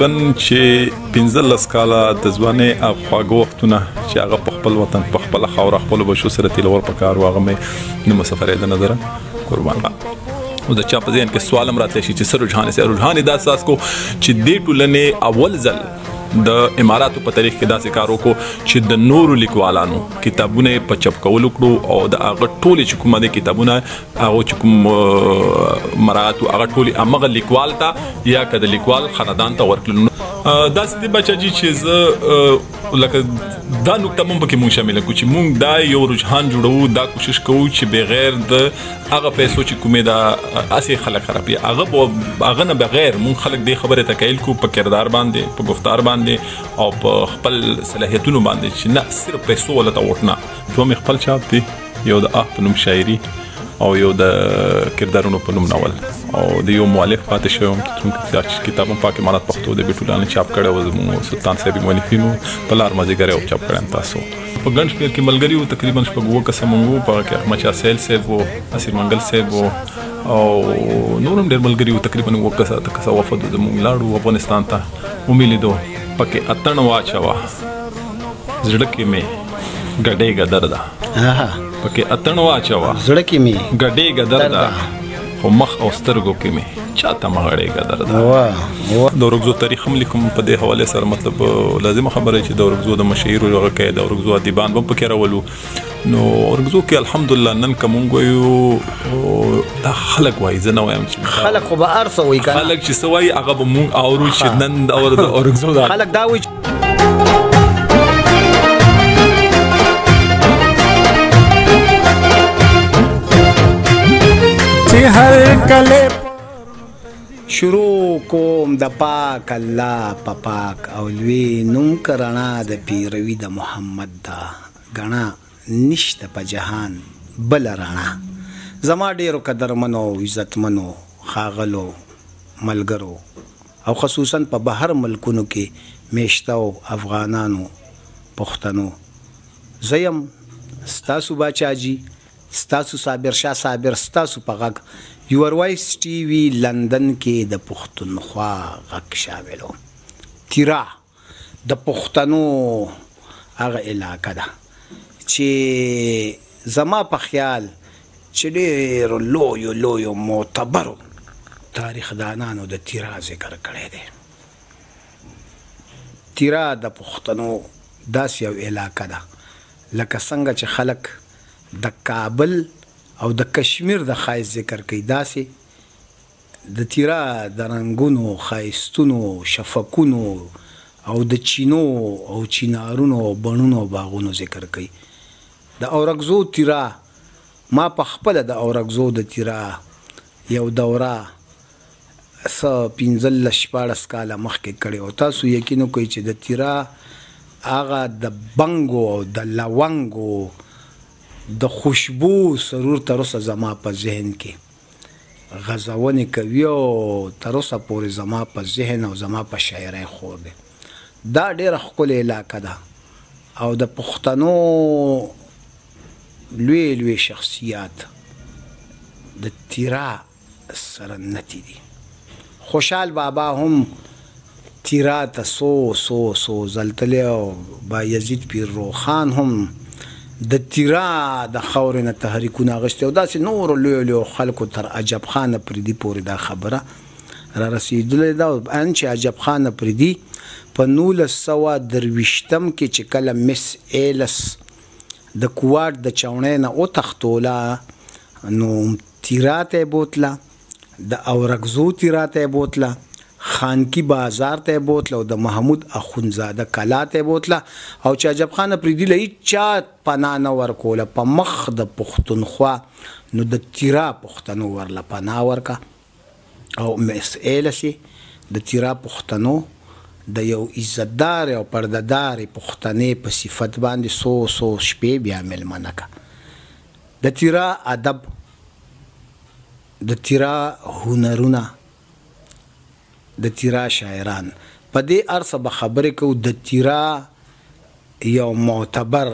تقریبا چې 15 کاله د ځوانۍ او خواږه وختونه چې هغه په خپل وطن په خپل خاوره خپل بچو سره تیلور پکار و هغه مې نه مسافرې د نظره قربان او د چا په ذهن کې سوال هم راتلی شي چې څه رجحان یې دا احساس کو چې دې ټولنې اول ځل د اماراتو په تاریخ کې داسې کار وکړو چې د نورو لیکوالانو کتابونه په چاپ کولو کړو او د هغه ټولې چې کومه د کتابونه هغه چې کوم مراعات هغه ټولې همغه لیکوال ته یا که د لیکوال خاندان ته ورکړل داسې دی بچه چې زه لکه دا نکته مونږ پکې مونږ شامله کړو چې مونږ دا یو رجحان جوړو دا کوشش کوو چې بغیر د هغه پیسو چې کومې دا اسې خلک خرابي هغه نه بغیر مونږ خلک دې خبرې ته قایل کړو په کردار باندې په گفتار باندې او په خپل صلاحیتونو باندې چې نه صرف پیسو ولا ته وټنه دوه مې خپل چاپ دی یو د په نوم شاعري او یو د کردارونو په نوم ناول او د یو مؤلف پاتې شوی چې کتاب هم پاک امارات پښتو د بیټولانو چاپ کړی و زموږ سلطان صاحب مؤلفینو په لار مازدیګر یو چاپ کړی تاسو په ګڼ شمېر کې ملګري وو تقریبا شپږ اووه کسه مونږ وو په هغه کې احمد شاه سیل صاحب وو اسیر منګل صاحب وو او نور هم ډېر ملګري وو تقریبا اووه کسه وفد زموږ لاړو افغانستان ته ومې لیدو پکې اتڼ واچوه زړه کې مې ګډې ګدر ده پکې اتڼ واچوه زړه کې مې ګډې ګدر ده خو مخ او سترګو کې مې چاته مغړې ګدر ده د اورکزو تاریخ هم لیکم په دې حواله سره مطلب لازمه خبره چې د اورکزو د مشاهیرو هغه کې د اورکزو ادیبان هم پکې راولو نو اورکزو کې الحمدلله نن کوم وایو دا خلک وایي زه نه وایم چې خلک خو به ارڅه وایي کنه خلک چې څه وایي هغه به مونږ اورو چې نن د اورکزو خلک دا وایي هر کله شروع کوم د پاک الله په پاک او لوی نوم کرنا د پیروي د محمد دا غنا نشته په جهان بل رانا زما ډیرو قدرمنو عزتمنو خاغلو ملګرو او خصوصا په بهر ملکونو کې میشتو افغانانو پښتنو زیم ستاسو باچاجي ستاسو صابر شاه صابر ستاسو په غږ یور وایس ټي وي لندن کې د پښتونخوا غږ شاملو تیرا د پښتنو هغه علاقه ده چې زما په خیال چې ډېرو لویو معتبرو تاریخ دانانو د تیرا ذکر کړی دی تیرا د پښتنو داسې یو علاقه ده لکه څنګه چې خلک د کابل او د کشمیر د ښایست ذکر کوي داسې د تیرا د رنګونو ښایستونو شفقونو او د چینو او چینارونو او بڼونو او باغونو ذکر کوي د اورکزو تیرا ما په خپله د اورکزو د تیرا یو دوره څه 15-14 کاله مخکې کړې او تاسو یقین وکړئ چې د تیرا هغه د بنګو او د لونګو د خوشبو سرور تر اوسه زما په ذهن کې غزونې کوي او تر اوسه پورې زما په ذهن او زما په شاعرۍ خور دی دا ډېره ښکلې علاقه ده او د پښتنو لوی شخصیات د تیرا سره نتی دي خوشحال بابا هم تیرا ته سو زلتلی او با یزید پیر روخان هم د تیرا د خاورې نه تحریکونه اخیستي او داسې نورو لویو خلکو تر عجب خان پردي پورې دا خبره را رسېدلې ده ان چې عجب خان پردي په 1923 کې چې کله مس ایلس د کوواټ د چاونۍ نه وتښتوله نو تیرا ته یې بوتله د اورکزو تیرا ته یې بوتله خانکی بازار ته بوتله او د محمود اخونزاده کلا ته بوتله او چې عجب خان پریدي له چا پناه نه ورکوله په مخ د پښتونخوا نو د تیرا پښتنو ورله پناه ورکه او مسئله سي د تیرا پښتنو د یو عزتدار او پردهدارې پښتنې په صفت باندې سو شپې بیا مېلمنه که د تیرا ادب د تیرا هنرونه د تیرا شاعران په دې ارڅه به خبرې کوو د تیرا یو معتبر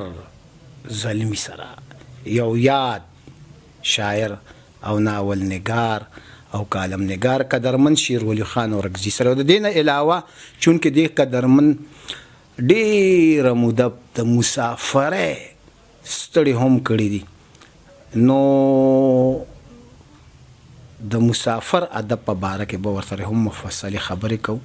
زلمی سره یو یاد شاعر او ناول نگار او کالم نگار قدرمن شیر ولی خان اورکزي سره د دې نه علاوه چونکې دې قدرمن ډېره موده د مسافرۍ ستړي هم کړي دي نو د مسافر ادب په باره کې به ورسره هم مفصلې خبرې کوو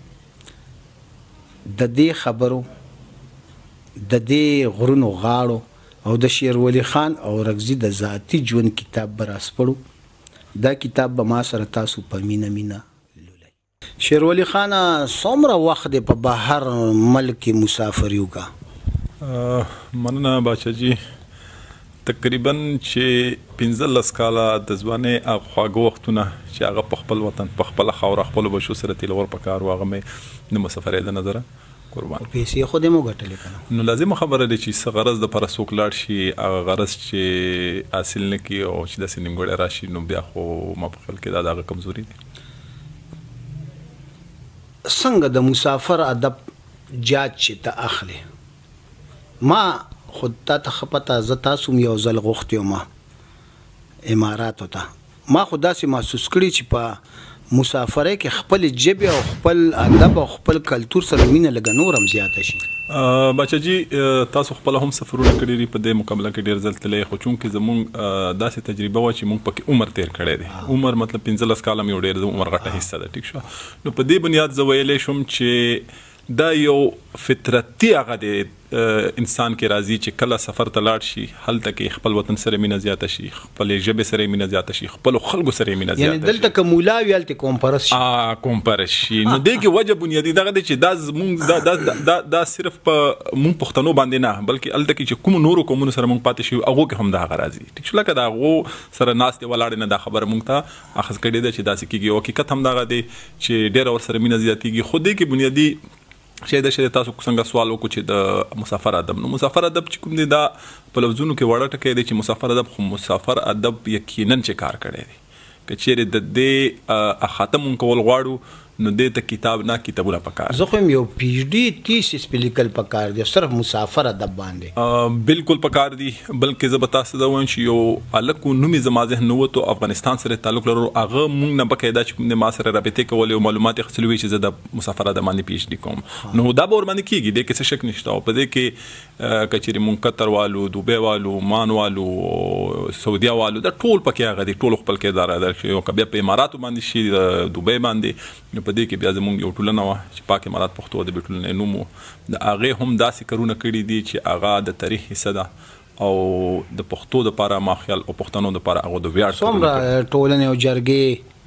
د دې خبرو د دې غرونو غاړو او د شیر ولی خان اورکزي د ذاتي ژوند کتاب به راسپړو دا کتاب به ما سره تاسو په مینه لولئ شیر ولی خان څومره وخت دی په بهر ملک کې مسافر یو کا مننه باچاجي تقریبا چې 15 کاله د ځوانۍ هغه خواږه وختونه چې هغه په خپل وطن په خپله خاوره خپلو بچو سره تېلور په کار و هغه مې د مسافرۍ د نظره قربان پیسې خو دې مو ګټلې که نه نو لازمه خبره ده چې څه غرض دپاره څوک لاړ شي هغه غرض چې حاصل نه کړي او چې داسې نیمګړی راشي نو بیا خو ما په خیال کې دا د هغه کمزوري دی څنګه د مسافر ادب جاج چې ته اخلې ما خود تا ته ښه پته زه تاسو م یو ځل غوښتي وم اماراتو ته ما خو داسې محسوس کړي چې په مسافرۍ کې خپل ژبې او خپل ادب او خپل کلتور سره مینه لږه نور هم زیاته شي بچاجي تاسو خپل هم سفرونه کړي دي په دې مقابله کې ډېر ځل تللی خو چونکې زموږ داسې تجربه وه چې موږ پکې عمر تیر کړی دی عمر مطلب 15 کاله مې یو ډېر د عمر غټه حصه ده ټیک شو نو په دې بنیاد زه ویلی شم چې دا یو فطرتي هغه دی انسان کې راځي چې کله سفر ته لاړ شي هلته کې خپل وطن سره مینه زیاته شي خپل ژبې سره مینه زیاته شي خپل خلکو سره مینه زیاته شي یعنی دلته که مولا وي هلته کومپرس شي کومپرس شي نو دې کې وجه بنیادي دغه دی چې دا زموږ دا صرف په مونږ پښتنو باندې نه بلکې هلته کې چې کوم نورو قومونو سره مونږ پاتې شو هغو کې هم دا هغه راځي ټیک شو لکه د هغو سره ناستې ولاړې نه دا خبره مونږ ته اخذ کړې ده چې داسې کېږي او حقیقت هم دغه دی چې ډېره ورسره مینه زیاتېږي خو دې کې بنیادي شی د شی تاسو څنګه سوال وکړو چې د مسافر ادب نو مسافر ادب چې کوم دی دا په لفظونو کې وړه ټکی دی چې مسافر ادب خو مسافر ادب یقینا چې کار کړی دی که چیرې د دې اخاطه مونږ کول غواړو نو دې ته کتاب نه کتابونه پکار زه خو یو پی ایچ ډي تیسیس په لیکل پکار دی صرف مسافر ادب باندې بالکل پکار دی بلکې زه به تاسو ته وایم چې یو هلک نوم یې زما ذهن نه وته افغانستان سره تعلق لرو هغه مونږ نه بقاعده چې کوم د ما سره رابطې کولې او معلومات یې اخیستلي وي چې زه د مسافر ادب باندې پی ایچ ډي کوم نو دا به ورباندې کېږي دې کې څه شک نشته او په دې کې که چېرې مونږ قطر والو دوبۍ والو مان والو سعودیه والو دا ټول پکې هغه دي ټول خپل کردار ادا کوي او که بیا په اماراتو باندې شي دوبۍ باندې نو په دې کې بیا زموږ یو ټولنه وه چې پاک امارات پښتو ادبي ټولنه یې نوم و د هغې هم داسې کارونه کړي دي چې هغه د تاریخ حصه ده او د پښتو دپاره ما خیال او پښتنو دپاره هغه د ویاړ څومره ټولنې او جرګې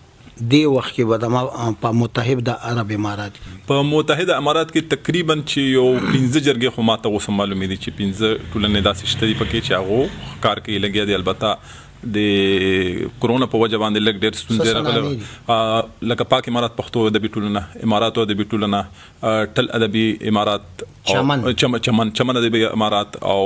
دې وخت کې به په متحده عرب امارات کې په متحده امارات کې تقریبا چې یو 15 جرګې خو ما ته اوس معلومې دي چې 15 ټولنې داسې شته دي پکې چې هغو کار کوي لګیا دي البته د کرونا په وجه باندې لږ ډېر ستونزې راغلې لکه پاک امارات پښتو ادبي ټولنه اماراتو ادبي ټولنه ټل ادبي امارات چمن ادبي امارات او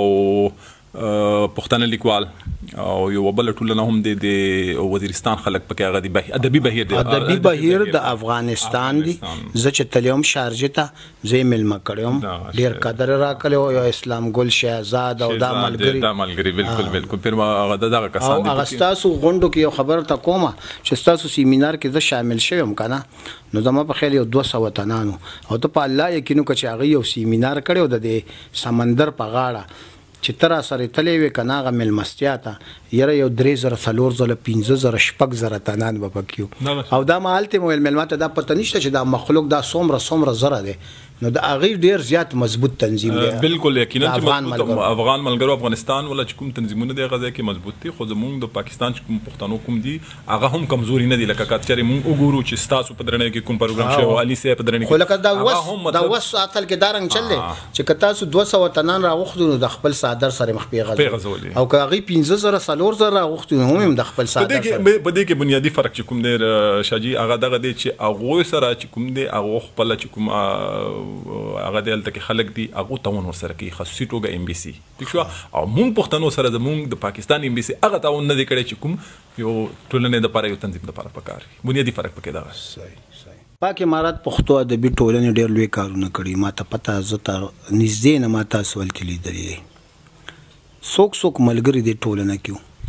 پښتانه لیکوال او یو بل ټولنه هم د وزیرستان خلک پکې هغه دی ادبي بهیر دی ادبي بهیر د افغانستان دی زه چې تلم شارجه ته زه ملما کړم ډیر قدر راکړو یو اسلام ګل شهزاد او دا ملګری بالکل پر ما هغه دغه کسان دي هغه تاسو غونډو کې یو خبر ته کومه چې تاسو سیمینار کې زه شامل شوم کنه نو زما په خیال یو 200 تنانو او ته په الله یقینو چې هغه یو سیمینار کړو د سمندر په غاړه چې تر سره تلې وې کنه هغه ملمستیا ته یره یو 3000 4000 15000 16000 تنان به پکيو او دا مالته مو ملمات دا پته نشته چې دا مخلوق دا څومره زره دی نو دا هغه ډیر زیات مضبوط تنظیم دی بالکل یقینا چې افغان ملګرو افغانستان ولا چې کوم تنظیمونه دی غزا کې مضبوط دي خو زموږ د پاکستان چې کوم پښتنو کوم دي هغه هم کمزوري نه دي لکه کاتچري موږ وګورو چې تاسو په درنه کې کوم پروګرام شوی علي سي په درنه کې خو لکه دا وس اصل کې دارنګ چل دی چې کتا سو 200 تنان راوخدو د خپل صادر سره مخ پیغزول او که هغه 15000 4000 راوخدو هم د خپل صادر سره په دې کې بنیادی فرق چې کوم دی شاجي هغه دغه دی چې هغه سره چې کوم دی هغه خپل چې کوم هغه دلته کې خلک دي هغه تاون ورسره کوي خصوصي توګه ام بي سي ٹھیک شو او مونږ پښتنو سره زمونږ د پاکستان ام بي سي هغه تاون نه دی کړی چې کوم یو ټولنې د لپاره یو تنظیم د لپاره پکار بنیادی فرق پکې دا صحیح پاک امارات پښتو ادبي ټولنې ډېر لوی کارونه کړي ما ته پته زته نږدې نه ما تاسو ول کې لیدلې څوک ملګری دي ټولنه کیو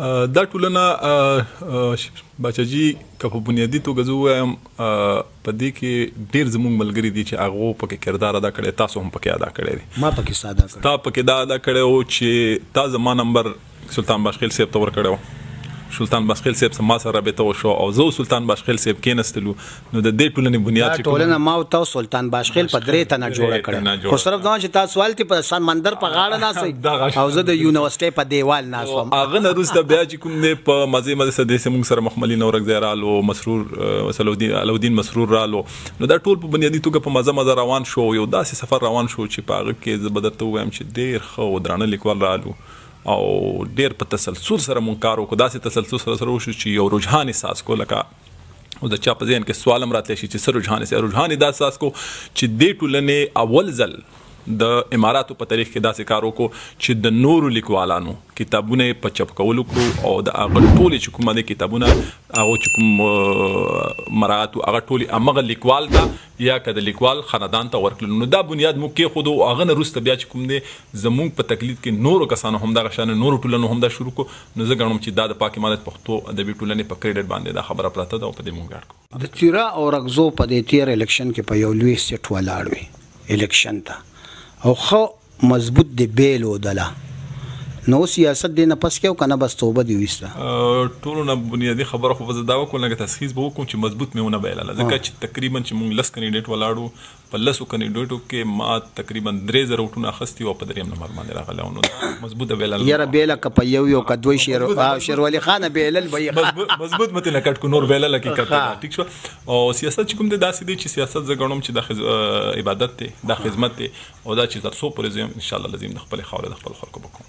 دا ټولنه بچاجي که په بنیادي توګه زه ووایم په دې کې ډېر زموږ ملګري دي چې هغو پکې کردار ادا کړی، تاسو هم پکې ادا کړی دی. ما پکې ساده کړی، تا پکې دا ادا کړی و چې تا زما نمبر سلطان باشخیل صاحب ته ورکړی و. سلطان باشخیل صاحب ما سره رابطه وشو او زه سلطان باشخیل صاحب کېنستلو. نو د دې ټولنې بنیاد چې ټولنه ما او تاسو سلطان باشخیل په درې تنه جوړه کړه، خو صرف دا چې تاسو سوال کې په سمندر په غاړه ناسئ او زه د یونیورسيټي په دیوال ناسم. هغه نه وروسته بیا چې کوم دی په مزه سده موږ سره مخملي نورک زیرالو مسرور علودین مسرور رالو. نو دا ټول په بنیادي توګه په مزه روان شو. یو داسې سفر روان شو چې په هغه کې زه به درته ووایم چې ډېر ښه او درانه لیکوال رالو او ډېر په تسلسل سره مونږ کار وکړو. داسې تسلسل سره وشو چې یو رجحان احساس کو، لکه او د چا په ذهن کې سوال هم راتلی شي چې څه رجحان دا احساس کو چې دې ټولنې اول ځل د اماراتو په تاریخ کې داسې کار وکړو چې د نورو لیکوالانو کتابونه په چاپ کولو کړو او د هغه ټولې چې کومه د کتابونه هغه چې کوم مراعات هغه ټولې همغه لیکوال ته یا که د لیکوال خاندان ته ورکړل. نو دا بنیاد موږ کېښودو او هغه نه وروسته بیا چې کوم دی زموږ په تقلید کې نورو کسانو همدغه شانې نورو ټولنو هم دا شروع کړو. نو زه ګڼم چې دا د پاک امارت پښتو ادبي ټولنې په کریډټ باندې دا خبره پراته ده او په دې موږ ګډ کوو. د تیرا او رغزو په دې تیر الیکشن کې په یو لوی سیټ ولاړ وي الیکشن ته او خو مضبوط دی بیل ودله. نو سیاست دی نه پس کې او کنه بس توبه دی وسته ټولو نه بنیادي خبره خو زه دا وکړم لکه تشخیص به وکړم چې مضبوط مې ونه بیلله، ځکه چې تقریبا چې موږ 10 کینډیډیټ ولاړو په 10 کینډیډیټو کې ما تقریبا 3000 وټونه اخیستي او په دریم نمبر باندې راغلی. نو مضبوطه بیلله یاره بیله که په یو که دوی شیروالي خانه بیلل به مضبوط مته نه کټ کو نور بیلله کې کټ ټیک شو. او سیاست چې کوم دی داسې دی چې سیاست زه ګڼم چې د عبادت دی، د خدمت دی او دا چې تر څو پورې زه ان شاء الله لازم د خپل خاورې د خپل خلکو وکړم.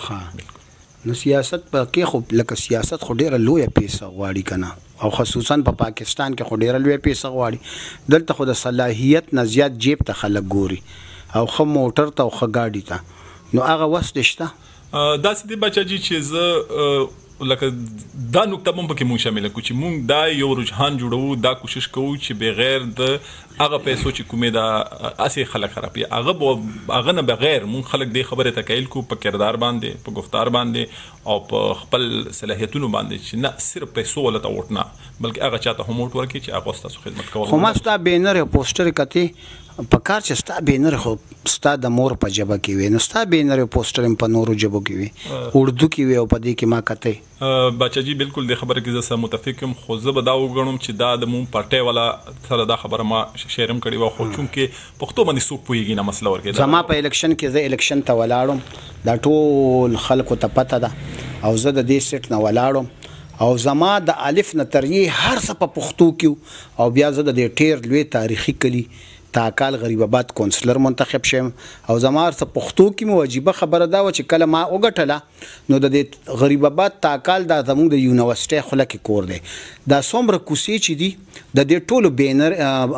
نو سیاست په کې خو لکه سیاست خو ډیره لویه پیسه غواړي کنه او خصوصا په پاکستان کې خو ډیره لویه پیسه غواړي. دلته خو د صلاحیت نه زیات جیب ته خلک ګوري او خو موټر ته او خو گاډي ته. نو هغه وس دشته داسې دی بچاجي چې زه لکه دا نکته هم پکې مونږ شامله کړو چې مونږ دا یو رجحان جوړوو، دا کوشش کوو چې بغیر د هغه پیسو چې کومې دا اسې خلک خرابي هغه نه بغیر مونږ خلک دې خبرې ته قایل کو په کردار باندې، په گفتار باندې او په خپل صلاحیتونو باندې چې نه صرف پیسو ولته وټ نه بلکې هغه چاته هم وټ ورکړي چې هغه ستاسو خدمت کوي. خو ما ستا بینر او پوسټر کتي په کار چې ستا بینر خو ستا د مور په ژبه کې وي، نو ستا بینر او پوسټر هم په نورو ژبو کې وي، اردو کې وي او په دې کې ما کتي. بچاجي بالکل د خبره کې زه سم متفق یم، خو زه به دا وګڼم چې دا د مون پارټۍ والا سره دا خبره ما شیرم کړې وه، خو چونکې پښتو باندې څوک پوهېږي نه مسله ورکې زما په الیکشن کې زه الیکشن ته ولاړم، دا ټول خلکو ته پته ده او زه د دې سیټ نه ولاړم او زما د الف نه تر یې هر څه په پښتو کې او بیا زه د دې ټیر لوی تاریخي کلي تاکال غریب آباد کونسلر منتخب شم او زما هر څه پښتو کې مو عجیبه خبره دا و چې کله ما وګټله نو د دې غریب آباد تاکال دا زموږ د یونیورسيټي خوله کې کور دی. دا څومره کوڅې چې دي د دې ټولو بینر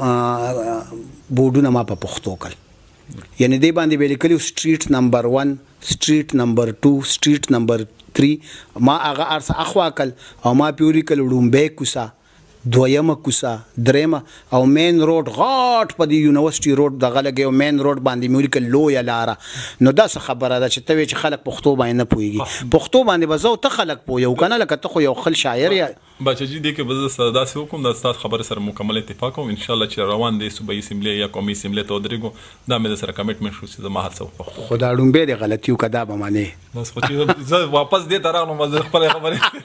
بورډونه ما په پښتو کړل، یعنی دې باندې به لیکلي سټریټ نمبر 1 سټریټ نمبر 2 سټریټ نمبر 3 ما هغه ارس اخوا کړل او ما پیوري کړل ډومبه کوڅه، دویمه کوڅه، دریمه او مین روډ غاټ په دی یونیورسيټي روډ دغه لګي او مین روډ باندې مې ولیکل لویه لاره. نو دا څه خبره ده چې ته وایې چې خلک پښتو باندې نه پوهېږي، پښتو باندې به زه ته خلک پوهیو کنه لکه ته خو یو خل شاعر یې. بچاجي دې کې به زه داسې وکړم د ستاسو خبرې سره مکمل اتفاق کوم، انشاءالله چې روان دی صوبایي اسمبلی یا قومي اسمبلی ته ودرېږو دا مې سره کمیټمنټ شو چې زما هڅه وکړم. خو دا ډومبې د غلطي وکړه دا به منې بس خو چې زه واپس دې ته راغلم زه خپلې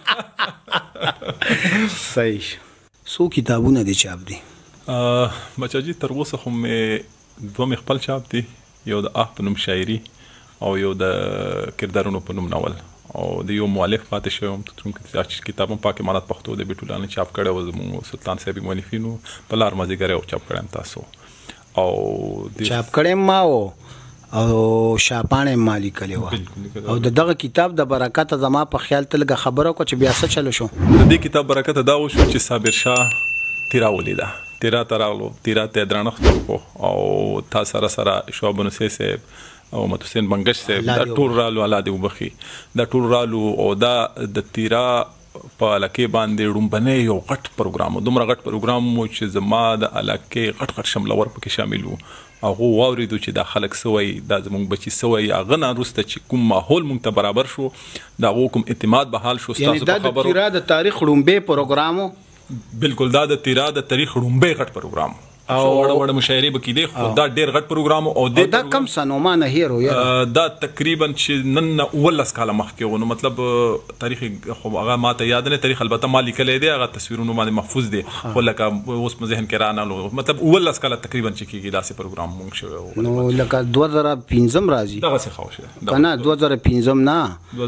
خبرې صحیح. څو کتابونه دي چاپ دي؟ بچاجي تر اوسه خو مې دوه مې خپل چاپ دي، یو د په نوم شاعري او یو د کردارونو په نوم ناول او د یو مؤلف پاتې شوم چې کتاب هم پاک امارت پښتو د ټولنې چاپ کړی و زموږ سلطان صاحب مؤلفینو په لار مازدیګر یو چاپ کړی تاسو او چاپ کړی ما او شاپانه مالی کلی و او دغه کتاب د برکت زما په خیال ته لګه خبره کو چې بیا څه چلو شو. د دې کتاب برکت دا و شو چې صابر شاه تیرا ولیدا تیرا تراغلو تیرا ته درنښت کو او تا سره شعب نصیر صاحب او متحسین بنگش صاحب دا ټول رالو الله دې وبخي دا ټول رالو او دا د تیرا په علاقې باندې ړومبنی یو غټ پروګرام و دومره غټ پروګرام و چې زما د علاقې غټ شملور پکې شامل و هغه واورېدو چې دا خلک څه وایي دا زموږ بچي څه وایي هغه نه وروسته چې کوم ماحول موږ ته برابر شو د هغو کوم اعتماد بحال شو یعنې دا د تیرا د تاریخ ړومبی پروګرام و بالکل دا د تیرا د تاریخ ړومبی غټ پروګرام وړه وړه مشاعرې به کېدې خو دا ډېر غټ پروګرام او دا کم سنو ما نه هیرو دا تقریبا چې نن 19 کاله مخکې و نو مطلب تاریخ خو هغه ما ته یاد نه تاریخ البته ما لیکلی دی هغه تصویرونو باندې محفوظ دی خو لکه اوس په ذهن کې رانه مطلب 19 کاله تقریبا چې کېږي داسې پروګرام مونږ شوی نو لکه 2015 راځي دغسې ښه وشوی که نه 2015 نه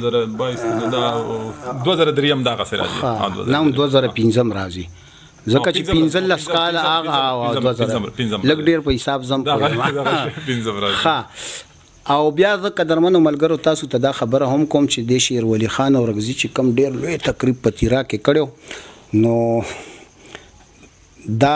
2023 هم دغسې راځي نه هم 2015 راځي ځکه چې 15 کال هغه او 2000 لږ ډېر په حساب زم او بیا زه قدرمنو ملګرو تاسو ته دا خبره هم کوم چې د شیر ولی خان او رغزي چې کم ډېر لوی تقریب په تیرا کې کړو نو دا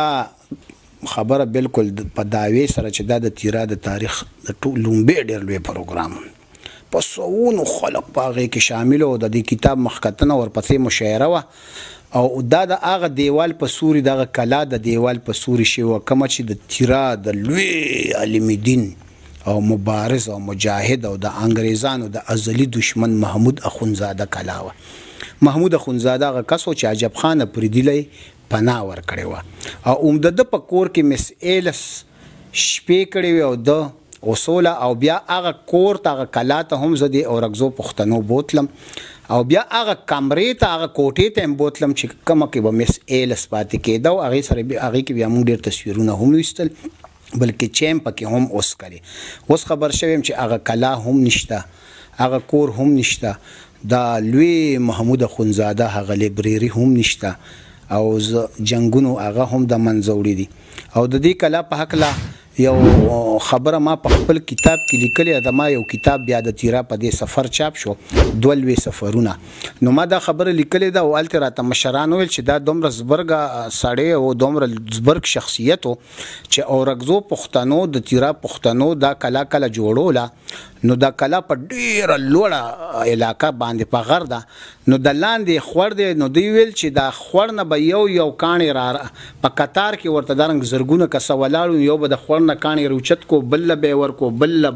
خبره بالکل په دعوی سره چې دا د تیرا د تاریخ د لومبې ډېر لوی پروګرام په سوونو خلک په هغې کې شامل و د دې کتاب مخکتنه ورپسې مشاعره وه او دا د هغه دیوال په سوري دغه کلا د دیوال په سوري شوی وه کومه چې د تیرا د لوی عالم دین او مبارز او مجاهد او د انګریزانو د ازلي دشمن محمود اخونزاده کلا وه محمود اخونزاده هغه کس و چې عجب خان اپریدي پناه ورکړې وه او د ده په کور کې مس ایلس شپې کړې وې او ده اصوله او بیا هغه کور ته هغه کلا ته هم زه د اورکزو پښتنو بوتلم او بیا هغه کمرې ته هغه کوټې ته هم بوتلم چې کومه کې به مس ایلس پاتې کېده او هغې کې بیا موږ ډېر تصویرونه هم ویستل بلکې چیم پکې هم اوس کړي اوس خبر شویم چې هغه کلا هم نشته هغه کور هم نشته دا لوی محمود اخونزاده هغه لیبرري هم نشته او جنګونو هغه هم د منځه وړي دي او د دې کلا په هکله یو خبره ما په خپل کتاب کې لیکلې ده ما یو کتاب بیا د تیرا په دې سفر چاپ شو دوه لوی سفرونه نو ما دا خبره لیکلې ده او هلته راته مشران ویل چې دا دومره زبرګه سړی او دومره زبرګ شخصیت و چې اورکزو پښتنو د تیرا پښتنو دا کلا کله جوړوله نو دا کلا په ډیره لوړه علاقه باندې په غر ده نو د لاندې خور دی نو دوی ویل چې دا خور نه به یو کاڼی را په قطار کې ورته دارنګ زرګونه کسه ولاړو یو به د خور نه کاڼی روچت کو بل به ورکو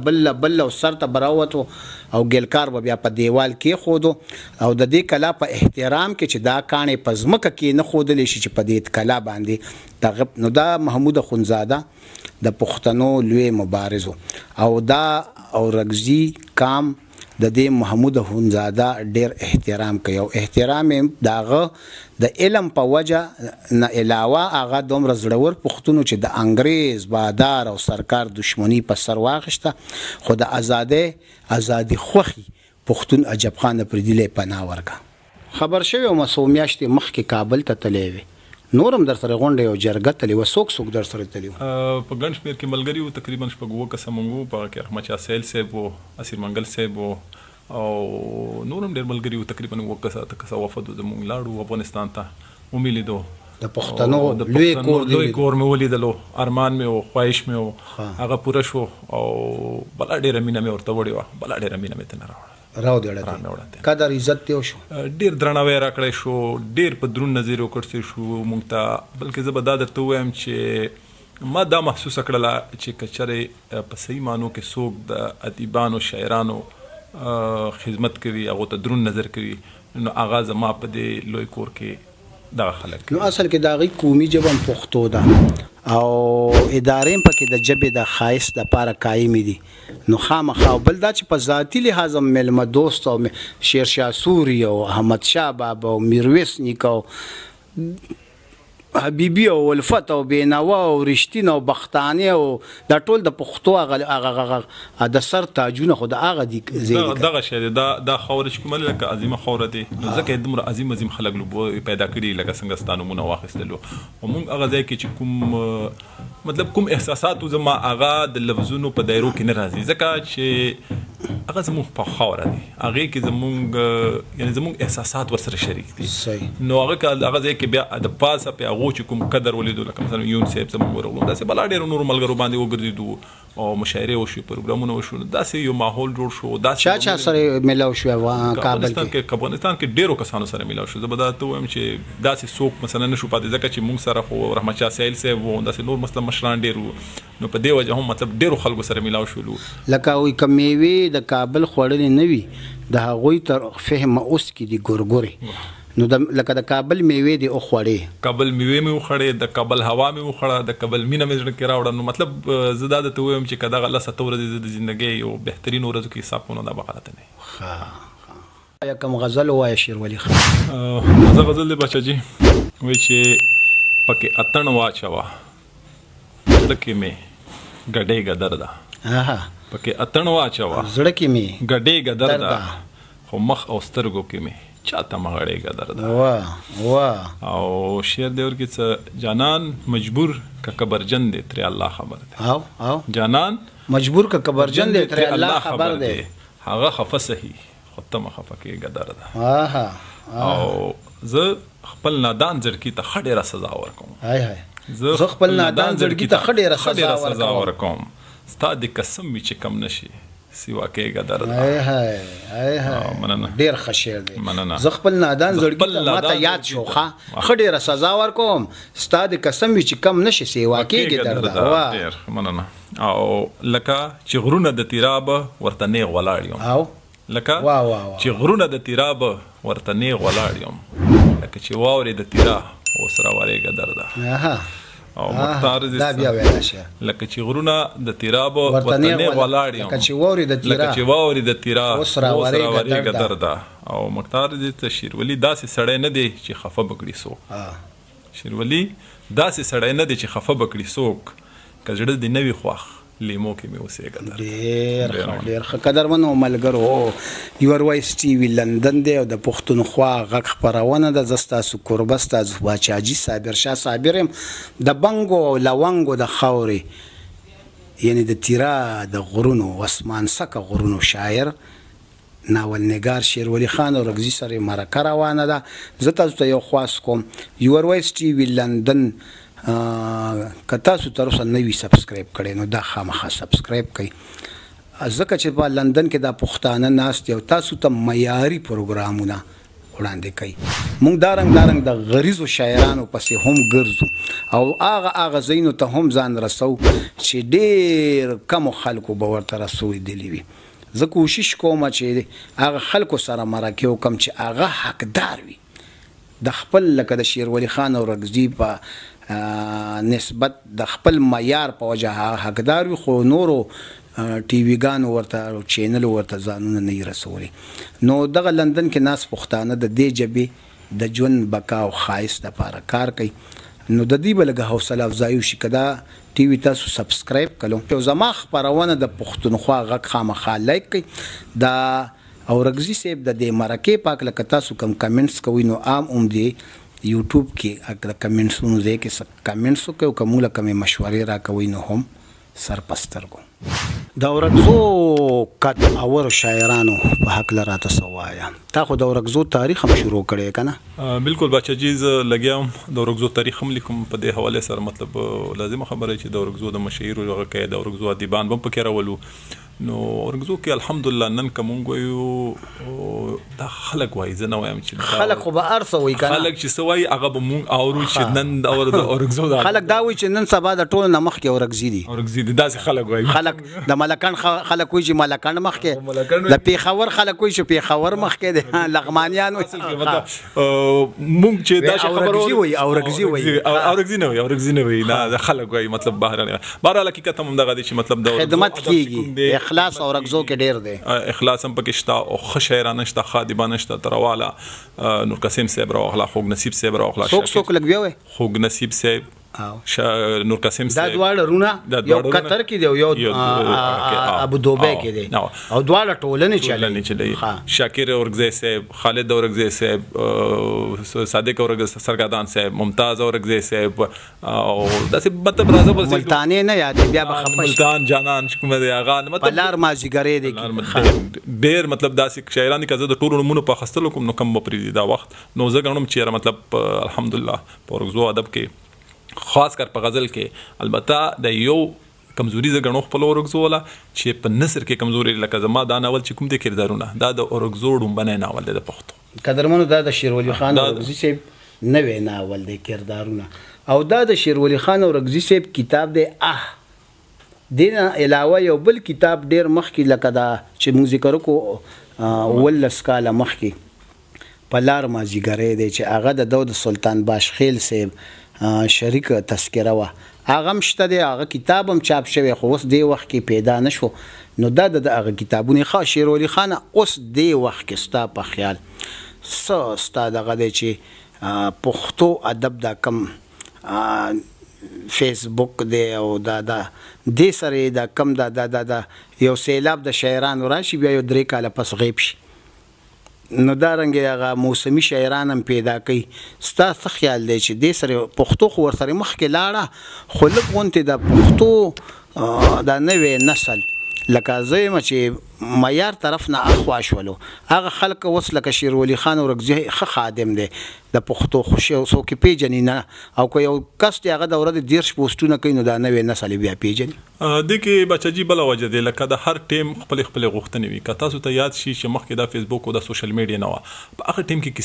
بل او سر ته براوتو او ګلکار به بیا په دیوال کې خودو او د دې کلا په احترام کې چې دا کاڼی په ځمکه کې نه ښودلی شي چې په دې کلا باندې نو دا محمود اخونزاده د پښتنو لوی مبارزو او دا او رغزي کام د دې محمود اخونزاده ډېر احترام کوي او احترام یې داغه د علم په وجه نه علاوه هغه دومره زړور پښتونو چې د انګریز بادار او سرکار دشمنی په سر واخیسته خو د ازادي خوښي پښتون عجب خان اپریدي پناه ورکړه خبر شوی وم څو میاشتې مخکې کابل ته تللی وې نورم در سره غونډه یو جرګه تللی وه څوک در سره تللی په ګڼ شمېر کې ملګري وو تقریبا شپږ اووه کسه مونږ وو په هغه کې احمد شاه سیل صاحب وو اسیر منګل صاحب وو او نورم ډېر ملګري وو تقریبا اووه کسه وفد و زمونږ لاړو افغانستان ته ومې لیدو د پښتنو لوی کور مې ولیدلو ارمان مې و خواهش مې و هغه پوره شو او بله ډېره مینه مې ورته وړې وه بله ډېره مینه مې ته نه راوړه قدر عزت دی شو ډیر درناوی راکړی شو ډیر په درون نظر وکړی شو مونږ ته بلکې زه به دا درته ووایم چې ما دا محسوسه کړله چې که چېرې په صحیح معنو کې څوک د ادیبانو شاعرانو خدمت کوي هغو ته درون نظر کوي نو هغه زما په دې لوی کور کې دغه خلک نو اصل کې د هغې قومي ژبه هم پښتو ده او ادارې هم پکې د ژبې د ښایست دپاره قایمې دي نو خامخا بل دا چې په ذاتي لحاظ هم میلمه دوست او شیرشاه سوري او احمدشاه بابا او میرویس نیکه او حبیبي او الفت او بینوا او رښتین او بختاني او دا ټول د پښتو هغه د سر تاجونه خو د هغه دي دغه شی دی دا خاوره چې کومه لکه عظیمه خاوره دی نو ځکه یې دومره عظیم خلک پیدا کړي لکه څنګه ستا نومونه واخیستلو او موږ هغه ځای کې چې مطلب کوم احساسات زما هغه د لفظونو په دایرو کې نه راځي ځکه چې هغه زموږ په خاوره دی هغې کې زموږ احساسات ورسره شریک دي نو هغه ځای کې بیا د پاسه په هغو چې کوم قدر ولیدو لکه مثلا یون صاحب زموږ ورغلو داسې بلا ډېرو نورو ملګرو باندې وګرځېدو او مشاعرې وشو پروګرامونه وشو داسې یو ماحول جوړ شو داسې چا سره ملاو شو کابل کې افغانستان کې ډیرو کسانو سره ملاو شو زه به دا ته وایم چې داسې څوک مثلا نشو پاتې ځکه چې موږ سره خو رحمت شاه سهیل صاحب و داسې نور مثلا مشران ډیر وو نو په دې وجه هم مطلب ډیرو خلکو سره ملاو شولو لکه وي کمیوي د کابل خوړلې نه وي د هغوی تر فهم اوس کې دي ګورګوري نو لکه د کابل میوې دي او خوړې کابل میوې مې وخړې د کابل هوا مې وخړه د کابل مینه مې زړه کې راوړه نو مطلب زه دا ته وایم چې کدا غلطه تور د ژوندۍ یو بهترین ورځو کې حساب کوو دا بغلط نه ها یا کوم غزل وای شیروالي خان زه غزل دې بچا جی وای چې پکې اتن واچوا لکه مې ګډې ګدردا پکې اتن واچوا زړه کې مې ګډې ګدردا خو مخ او سترګو کې مې چاته مغړې ګدر دا واه او شعر دی ورګه څه جانان مجبور ک کبرجن دی تر الله خبر دی او جانان مجبور ک کبرجن دی تر الله خبر دی هغه خفه صحیح ختم خفه کې ګدر دا او زه خپل نادان زړکی ته خډه را سزا ورکوم زه خپل نادان زړکی ته خډه را سزا ورکوم ستاد قسم می چې کم نشي سیوا کېګه درد مننه ډیر خشیر دی زه خپل نادان زړګي ماته یاد شوخه خډه را سزا ورکوم ستاد قسم چې کم نشي سیوا کېګه درد ډیر مننه او لکه چې غرونه د تیراب ورته نه ولاړ او لکه چې غرونه د تیراب ورته نه ولاړ یم لکه چې واوري د تیرا اوسره وریګه درد او مختار دې دا بیا ویل شي لکه چې غرونه د تیراب ورته نه ولاړ یم لکه چې ووري د تیرا اوسره وریګه درد او مختار دې ته شیروالي داسې سړی نه دی چې خفه بکړي سو شیروالي داسې سړی نه دی چې خفه بکړي سوک کزړه دې نوي خوخ لیمو کې مې اوسېږه ډېر ښه قدرمنو ملګرو یور وایس ټي وي لندن دی او د پښتونخوا غږ خپرونه ده زه ستاسو کوربه ستاسو باچا حاجي صابر شاه صابر یم د بنګو او لونګو د خاورې یعنی د تیرا د غرونو اسمان سکه غرونو شاعر ناول نگار شیروالي خان او رګزي سره مرکه روانه ده زه تاسو ته یو خواست کوم یور وایس ټي وي لندن که تاسو تر اوسه نوي سبسکرایب کړئ نو دا خامخا سبسکرایب کړئ ځکه چې په لندن کې دا پښتانه ناست دي او تاسو ته معیاري پروګرامونه وړاندې کوي موږ دارنګ د غریزو شاعرانو پسې هم ګرځو او هغه ځایونو ته هم ځان رسو چې ډېر کمو خلکو به ورته رسېدلي وي زه کوشش کوم چې هغه خلکو سره مرکه وکړم چې هغه حقدار وي د خپل لکه د شیروالي خان او رګزي په نسبت د خپل معیار په وجه حقدار وي خو نورو ټي وي ګانو ورته او چینل ورته ځانونه نه رسولي نو دغه لندن کې ناس پښتانه د دې جبې د ژوند بقا او ښایست لپاره کار کوي نو د دې به لږه حوصله افزایي وشي که دا ټي وي تاسو سبسکرایب کړو یو زما خپرونه د پښتونخوا غږ خامخا لایک کړئ دا او رګزي صاحب د دې مرکې پاک لکه تاسو کوم کمنټس کوئ نو عام هم دی یوټیوب کې اگر کمنټسونه دی کې کمنټس وکړئ او کومه کومې مشورې راکوئ نو هم سر پسترګو د اورګزو کټ اور شاعرانو په حق لراته سوایا تا خو د اورګزو تاریخ هم شروع کړی کنه بالکل بچا جیز لګیام د اورګزو تاریخ هم لیکم په دې حواله سره مطلب لازم خبره چې د اورګزو د مشاهیر او کې د اورګزو ادیبان هم پکې راولو نو اورګزو کې الحمدلله نن کوم وایو دا خلک وایي زه نه وایم چې خلک خو به ارث وایي کنه خلک چې سوای هغه به مونږ اورو چې نن د اورګزو دا خلک دا وایي چې نن سبا د ټول نه مخکې اورګزي دي داسې خلک وایي خلک د ملکان خلک وایي چې ملکان مخکې د پیښور خلک وایي چې پیښور مخکې دي لغمانیان مونږ چې دا اورګزي وایي اورګزي نه وایي نه خلک وایي مطلب بهر حقیقت هم دغه دي چې مطلب د خدمت کیږي اخلاص او رګزو کې ډیر دی اخلاص هم پکې شته او ښه شاعرانه شته خادمانه شته ترواله نور قاسم صاحب راغله خوږ نصیب صاحب راغله څوک لګ بیا وای خوږ نصیب صاحب نور قاسم صاحب دا دواړه رونه یو قطر کې دی یو ابو دوبه کې دی او دواړه ټولنې چلي شاکر اورګزی صاحب خالد اورګزی صاحب صادق اورګزی سرګادان صاحب ممتاز اورګزی صاحب او داسې مطلب راځه ملتانی نه یاد بیا به ملتان جانان کوم دی هغه مطلب لار مازیګری دی ډیر مطلب داسې شاعران کزه د ټولو نمونه په خستلو کوم نو کم پرې دا وخت نو زه غنوم چې مطلب الحمدلله په اورګزو ادب کې خاص کر په غزل کې البته د یو کمزوري زه ګڼو خپل اورګزو ولا چې په نثر کې کمزوري لکه زما دا ناول چې کوم دي کردارونه دا د اورګزو ډومبنه ناول دی د پښتو قدرمنو دا د شیرولي خان اورګزي صاحب نوې ناول دی کردارونه او دا د شیرولي خان اورګزي صاحب کتاب دی دین علاوه یو بل کتاب ډیر مخکې لکه دا چې موږ ذکر کو ولس کاله مخکې په لار مازیګری دی چې هغه د داود سلطان باشخیل صاحب شریک تذکره وه هغه هم شته دی هغه کتاب هم چاپ شوی خو اوس دې وخت کې پیدا نه شو نو دا د هغه کتابونه ښه شیرولي خان اوس دې وخت کې ستا په خیال څه ستا دغه دی چې پښتو ادب دا کم فیسبوک دی او دا دې سره دا کم دا یو سیلاب د شاعرانو راشي بیا یو 3 کاله پس غیب شي نو دا رنګه هغه موسمي شاعران هم پیدا کوي ستا څه خیال دی چې دې سره پښتو خو ورسره مخکې لاړه خو لږ غونتې د پښتو دا نوې نسل لکه زه یم چې معیار طرف نه اخوا شولو هغه خلک اوس لکه شیرولي خان اورګزي ښه خادم دی د پښتو خوشي او څوک پیژني نه او که یو کس دی هغه د ورځې 10 پوسټونه کوي نو دا نوې نسل بیا پیژني د کې بچجي بل وجه دی لکه د هر ټیم خپل غوښتنې وي که تاسو ته یاد شي چې مخکې د فیسبوک او د سوشل میډیا نه و په هغه ټیم کې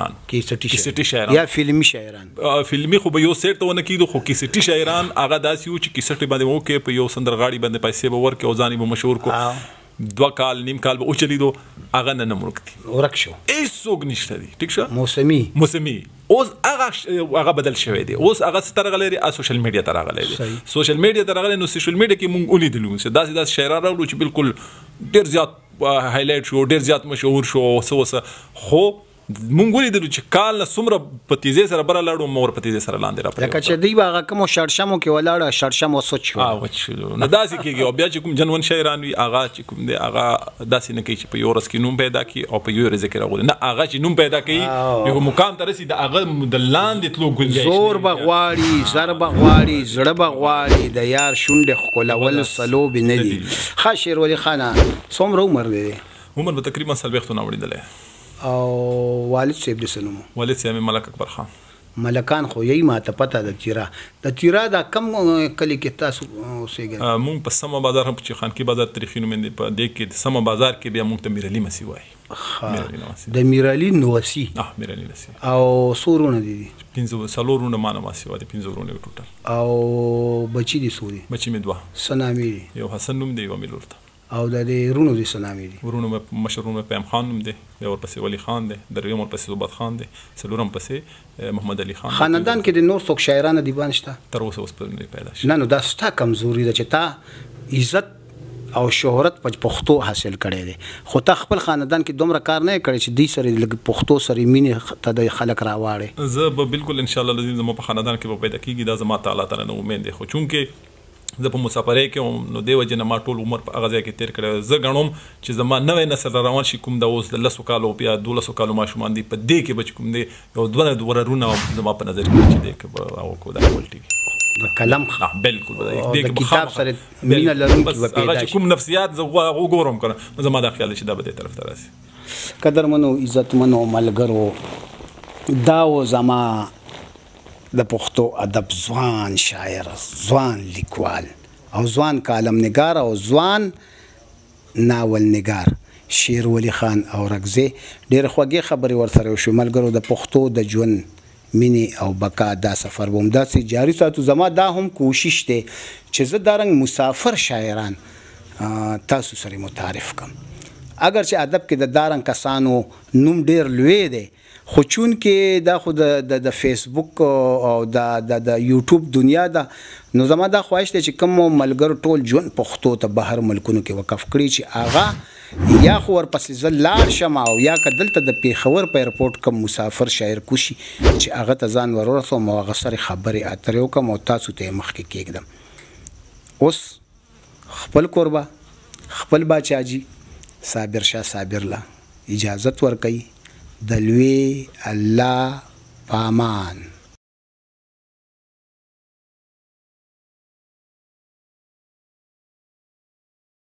کیسټي شاعران یا فلمي شاعران فلمي خو به یو سیټ ته ونه کیدو خو کیسټي شاعران هغه داسې و چې کیسټي باندې وکړي په یو سندرغاړي باندې پیسې به ورکړي او ځان به مشهور کو 2 کال نیم کال به اوچلیدو هغه نه ورک شو هیڅوک نشته دي ټیک شو موسمي اوس هغه بدل شوی دی اوس هغه ستر غلري سوشل میډیا ته راغلی دی سوشل میډیا ته راغلی نو سوشل میډیا کې مونږ ولیدلو چې داسې شاعران راغلو چې بالکل ډیر زیات هایلایټ شو ډیر زیات مشهور شو څه خو مونږ ولیدلو چې کال څومره په تیزی سره بره لاړو مور په تیزی سره لاندې راپرېوتو لکه چې دوی به هغه کومو شړشمو کې ولاړه شړشم وسوچ شو وچ شو نو داسې کېږي او بیا چې کوم جنون شاعران وي هغه چې کوم دی هغه داسې نه کوي چې په یو ورځ کې نوم پیدا کړي او په یو ورځ کې راغلي نه هغه چې نوم پیدا کوي یو مقام ته رسي د هغه د لاندې تلو ګنجایش زور به غواړي زر به غواړي زړه به غواړي د یار شونډې ښکلول سلوب نه دي ښه شیرولي خانه څومره عمر دی عمر به تقریبا 40 نه وړېدلی او والد صاحب د سنمو والد صاحب ملک اکبر خان ملکان خو یې ما ته پته د تیرا دا کم کلی کې تاسو اوسېږئ مونږ په سمه بازار هم چې خانقي بازار تاریخي نوم دی په دې کې سمه بازار کې بیا مونږ ته میرعلي مسیح وایي د میرعلي نوسي میرعلي نوسي او سورونه دي 15 سالورونه مانه مسیح وایي 15 ورونه ټوټل او بچی دي سوري بچی مې 2 سنامي یو حسن نوم دی یو ملور ته او د دې رونو دي سنامي دي ورونو مشرونو پام خان نوم دی بیا ورپسې ولی خان دی دریم ورپسې زوبات خان دی څلورم پسې محمد علي خان خاندان کې د نور څوک شاعرانه دیوان شته تر اوسه اوس په پیدا شي نه نو دا ستا کمزوري ده چې تا عزت او شهرت په پښتو حاصل کړي دي خو تا خپل خاندان کې دومره کار نه کړی چې دې سره لږ پښتو سره مینه ته د خلک راواړي زه به بالکل ان شاء الله لازم زما په خاندان کې به پیدا کیږي دا زما تعالی تعالی نه امید دی خو چونکه زه په مسافرۍ کې نو دی وجه نه ما ټول عمر په هغه ځای کې تیر کړی زه ګڼم چې زما نوی نسل روان شي کوم د اوس د 10 کالو بیا 12 کالو ماشومان دي په دې کې به کوم دی یو 2 ورونه زما په نظر کې چې دی که او کو دا ولټي د کلم بالکل د کتاب سره مینه لرونکي به پیدا شي کوم نفسیات زه وګورم کنه زما د خیال چې دا به دې طرف ته راسي قدرمنو عزتمنو ملګرو دا و زما د پښتو ادب ځوان شاعر ځوان لیکوال او ځوان کالم نگار او ځوان ناول نگار شیرولي خان اورګزي ډېر خوږې خبرې ورسره وشو ملګرو د پښتو د ژوند مینې او بقا دا سفر به همداسې جاري ساتو زما دا هم کوشش دی چې زه دا رنګ مسافر شاعران تاسو سره متعارف کم اگر چې ادب کې د دارنګ کسانو نوم ډېر لوی دی خو چون کې دا خو د فیسبوک او د یوټیوب دنیا ده نو زما دا خواهش دی چې کوم ملګرو ټول ژوند پښتو ته بهر ملکونو کې وقف کړي چې هغه یا خو ورپسې زه لاړ شم او یا که دلته د پېښور په ایرپورټ کوم مسافر شاعر کوشي چې هغه ته ځان ورورسوم او هغه سره خبرې اترې وکړم او تاسو ته یې مخکې کېږدم اوس خپل کوربه خپل باچاجي صابر شاه صابر له اجازت ورکوي د لوی الله پامان